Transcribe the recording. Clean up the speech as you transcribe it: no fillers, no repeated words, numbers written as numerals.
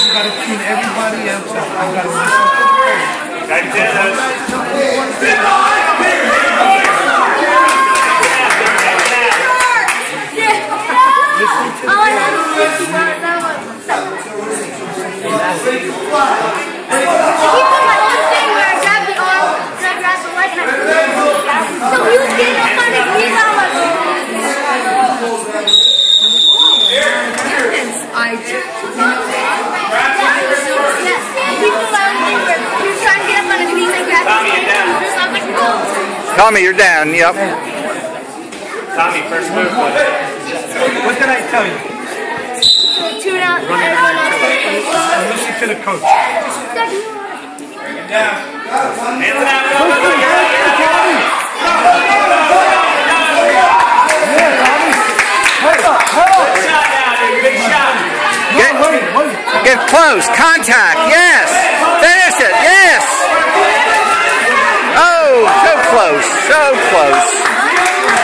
gotta tune everybody else out. I gotta listen to the coach. I did Tommy, you're down. Yep. Tommy, first move. What did I tell you? Tune out. Listen to the coach. Hands down. Get close. Contact. Yes. Finish it. Yes. Oh, so close. So close.